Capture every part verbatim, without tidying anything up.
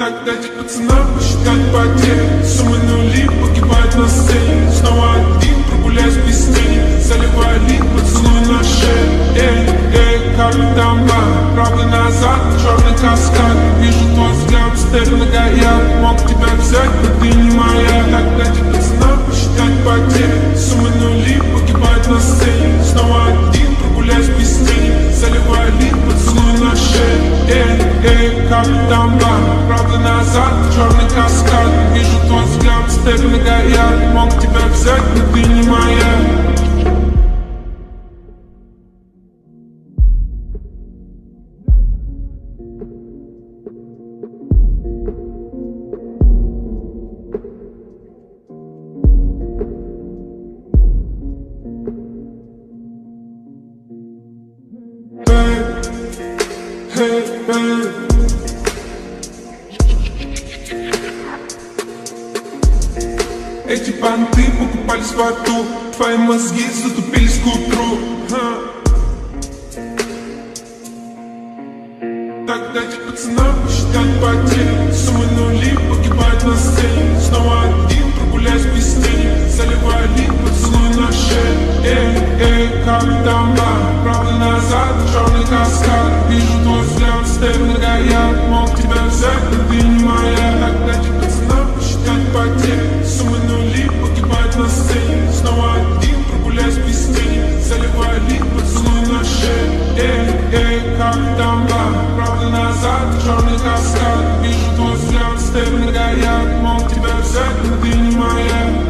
Так дайте пацанам посчитать потери. Суммы нули погибают на сцене. Снова один, прогуляюсь без тени. Заливаю лик, поцелуй на шею. Эй, эй, как там ба? Правый назад, черный каскад. Вижу твой взгляд, степь многояд. Мог тебя взять, но ты не моя. Так дайте пацанам посчитать потери. Суммы нули погибают на сцене. Снова один, прогуляюсь без тени. Заливаю лик, поцелуй на шею. Эй, эй, как там ба? Правда назад, черный каскад. Вижу твой взгляд, степь многояд. Мог тебя взять, но ты не моя. Hey, hey. Эти понты покупались в аду. Твои мозги затупились к утру. Ха. Так дайте пацанам посчитать потери. Суммы нули погибают на сцене. Снова один, прогуляюсь без тени. Заливаю лик, поцелуй на шею. Эй, эй, как там ба? Правда назад, черный каскад. Вижу твой взгляд, степь многояд. Мог тебя взять, но ты не моя. Так дайте пацанам посчитать потери. Суммы нули погибают на сцене. Снова один, прогуляюсь без тени. Заливаю лик, поцелуй на шею. Эй, эй, как там ба? Правда назад, черный каскад. Вижу твой взгляд, степь многояд. Мог тебя взять, но ты не моя.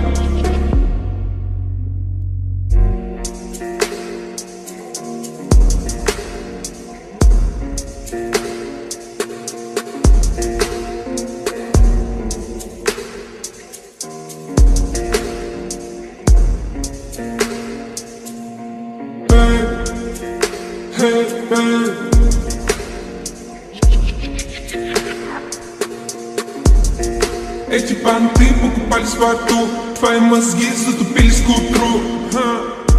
Hey, hey. Эти понты покупались в аду. Твои мозги затупились к утру. Ха.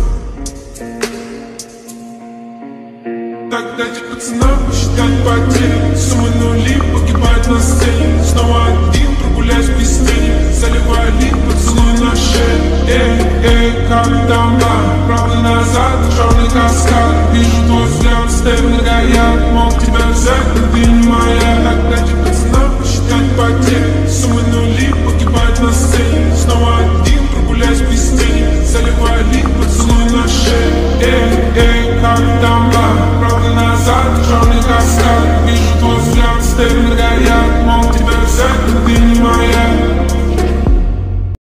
Так дайте пацанам посчитать потери. Суммы нули погибают на сцене. Снова один, прогуляюсь без тени. Заливаю лик, поцелуй на шею. Эй, эй, как там ба? Правда назад, черный каскад. Вижу твой взгляд, степь многояд. Мог тебя взять, но ты не моя. Так дайте пацанам посчитать потери. Суммы нули погибают на сцене. Снова один, прогуляюсь без тени. Заливаю лик, поцелуй на шею. Эй, эй, как там ба?